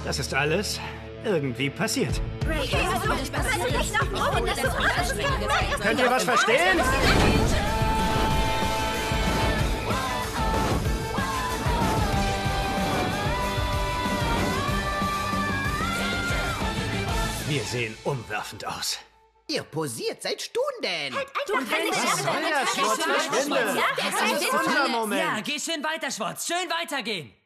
Das ist alles irgendwie passiert. Könnt ihr was verstehen? Wir sehen umwerfend aus. Ihr posiert seit Stunden. Was soll das, Schwarz? Verschwinde! Das ist unser Moment. Ja, geh schön weiter, Schwarz. Schön weitergehen.